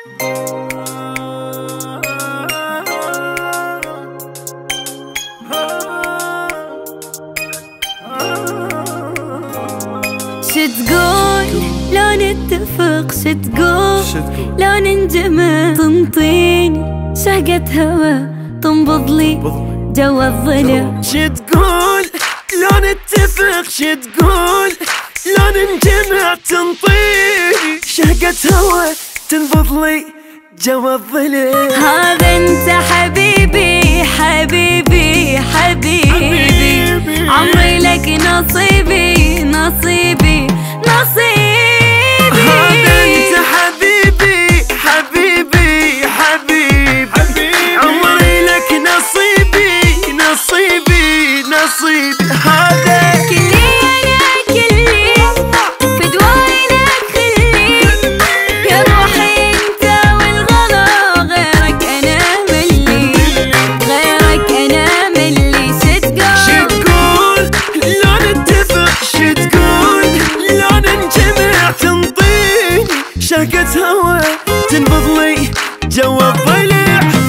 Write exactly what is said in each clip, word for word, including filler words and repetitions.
شتقول لو نتفق، شتقول لو ننجمع، تنطيني شهقة هوا تنبض لي جوا الضلع. شتقول لو نتفق، شتقول لو ننجمع، تنطيني شهقة هوا تنبض لي جوا الضلع. هذا انت حبيبي حبيبي حبيبي، عمري لك نصيبي نصيبي نصيبي. هذا انت حبيبي حبيبي حبيبي، عمري لك نصيبي نصيبي نصيبي. هذا كلي انا كلي في دواينك خلي، يا روحي انت والغلا، غيرك انا ملي غيرك انا ملي. شتقول شتقول لو نتفق، شتقول لو ننجمع، تنطيني شهقة هوا تنبض لي جوا الضلع.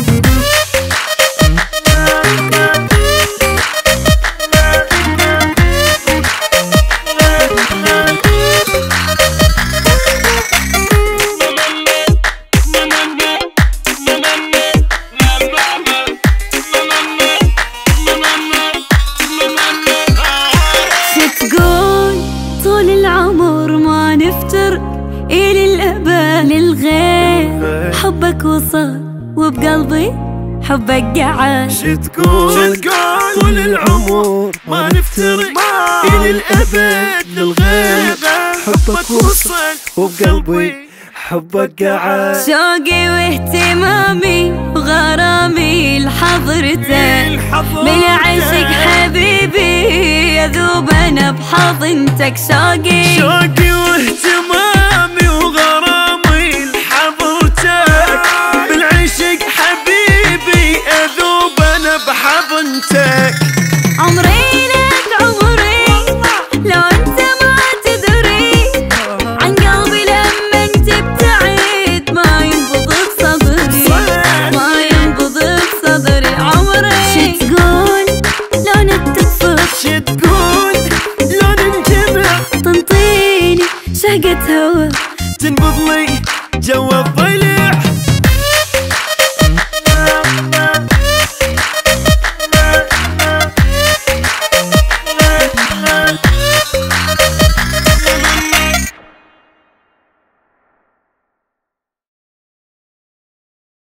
شتقول طول العمر ما نفترق إلى الأبد للغير، حبك وصل وبقلبي حبك قعد. شتقول طول العمر ما نفترق إلى الأبد للغير، حبك وصل وبقلبي حبك قعد. شوقي واهتمامي وغرامي لحضرتك، من عشق حبيبي يذوب أنا بحضنتك. شوقي شوقي واهتمامي وغرامي لحضرتك، بالعشق حبيبي أذوب أنا بحضنتك. عمري لك عمري لو انت ما تدري، عن قلبي لما انت بتعيد ما ينبض بصدري ما ينبض بصدري. عمري شتقول لو نتفق، شتقول لو ننجمع، تنطيني شهقة هوا تنبض لي جوا الضلع.